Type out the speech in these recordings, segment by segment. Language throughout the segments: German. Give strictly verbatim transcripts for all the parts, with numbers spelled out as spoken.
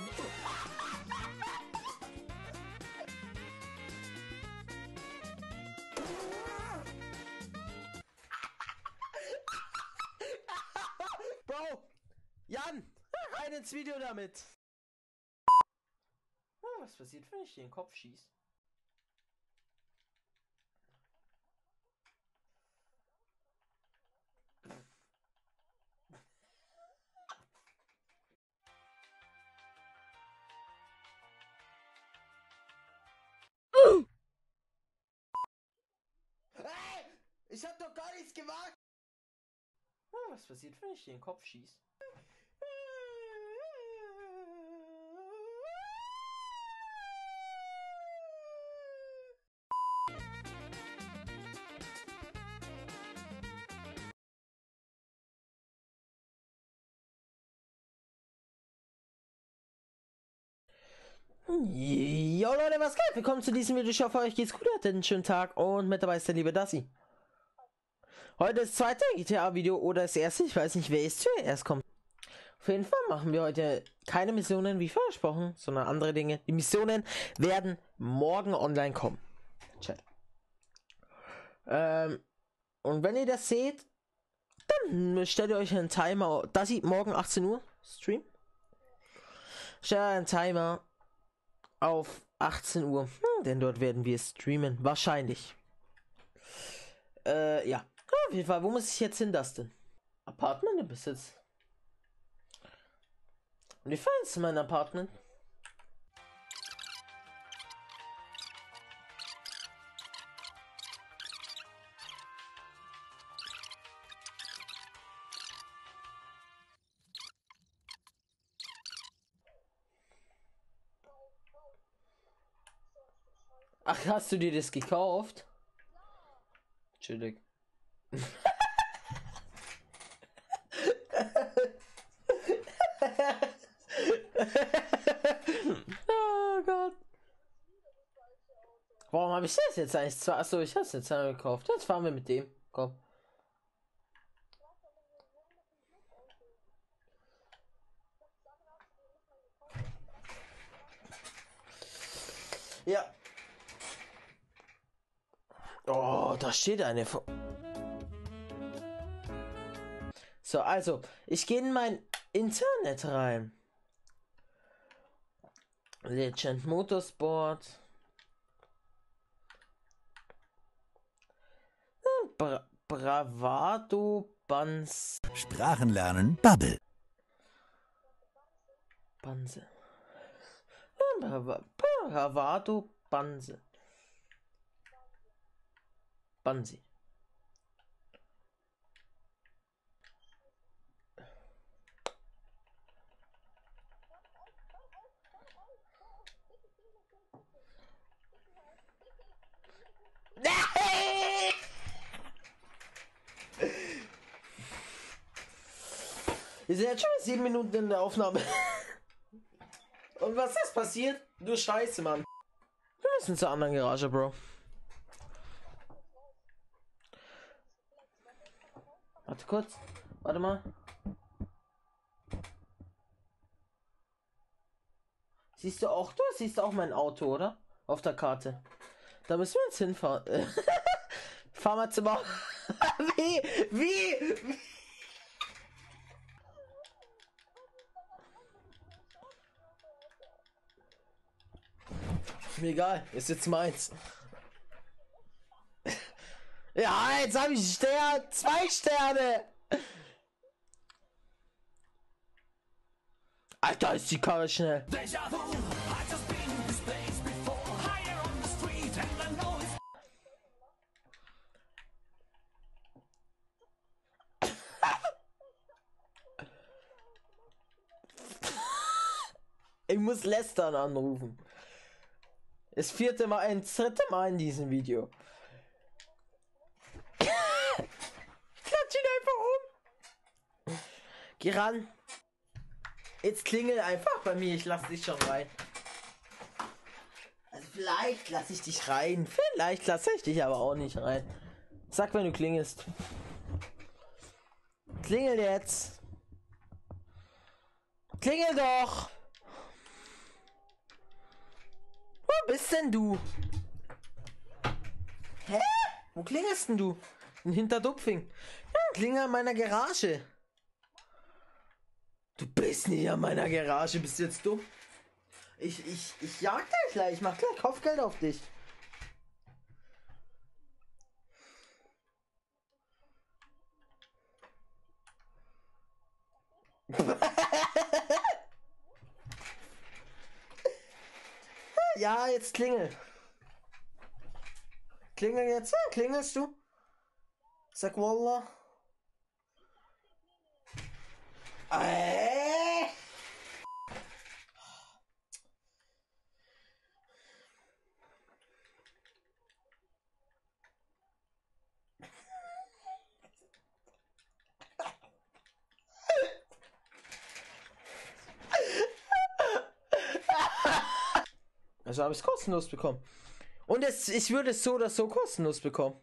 Bro! Jan! Rein ins Video damit! Oh, was passiert, wenn ich dir den Kopf schieße? Hey! Ich hab doch gar nichts gemacht! Oh, was passiert, wenn ich dir den Kopf schieße? Jo Leute, was geht? Willkommen zu diesem Video. Ich hoffe, euch geht's gut. Hattet einen schönen Tag und mit dabei ist der liebe Dassi. Heute ist das zweite G T A-Video oder das erste. Ich weiß nicht, wer ist zuerst kommt. Auf jeden Fall machen wir heute keine Missionen wie versprochen, sondern andere Dinge. Die Missionen werden morgen online kommen. Chat. Ähm, und wenn ihr das seht, dann stellt ihr euch einen Timer. Dassi, morgen achtzehn Uhr Stream. Stellt einen Timer auf achtzehn Uhr, hm, denn dort werden wir streamen, wahrscheinlich. Äh, ja. Auf jeden Fall, wo muss ich jetzt hin, das denn? Apartment im Besitz. Und wie findest du mein Apartment? Ach, hast du dir das gekauft? Chillig. Oh Gott. Warum habe ich das jetzt eigentlich? Achso, ich habe es jetzt gekauft. Jetzt fahren wir mit dem. Komm. Ja. Oh, da steht eine. So, also, ich gehe in mein Internet rein. Legend Motorsport. Bra Bravado Banz. Sprachenlernen Bubble. Banse. Bra Bravado Banse. Bansi. Wir sind jetzt schon sieben Minuten in der Aufnahme. Und was ist passiert? Du Scheiße, Mann. Wir müssen zur anderen Garage, Bro. Warte kurz. Warte mal. Siehst du auch, du siehst auch mein Auto, oder? Auf der Karte. Da müssen wir jetzt hinfahren. Fahr mal zum Auto. Wie? Wie? Wie? Mir egal, ist jetzt meins. Ja, jetzt habe ich Stern, zwei Sterne. Alter, ist die Karre schnell. Ich muss Lästern anrufen. Das vierte Mal, ein dritte Mal in diesem Video. Klatsch ihn einfach um. Geh ran. Jetzt klingel einfach bei mir, ich lass dich schon rein. Also vielleicht lasse ich dich rein. Vielleicht lasse ich dich aber auch nicht rein. Sag, wenn du klingelst. Klingel jetzt. Klingel doch. bist denn du? Hä? Wo klingelst denn du? In Hinterdupfing. Ja, klingel an meiner Garage. Du bist nicht an meiner Garage, bist du jetzt dumm? Ich, ich, ich jag dich gleich, ich mach gleich Kopfgeld auf dich. Ja, jetzt klingel. Klingel jetzt, ja, klingelst du? Sag Wallah. Äh. Also habe ich es kostenlos bekommen. Und es, ich würde es so oder so kostenlos bekommen.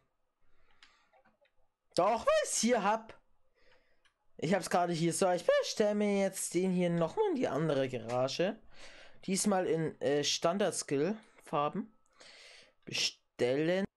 Doch, weil ich es hier hab. Ich habe es gerade hier so. Ich bestelle mir jetzt den hier nochmal in die andere Garage. Diesmal in äh, Standard-Skill-Farben. Bestellen.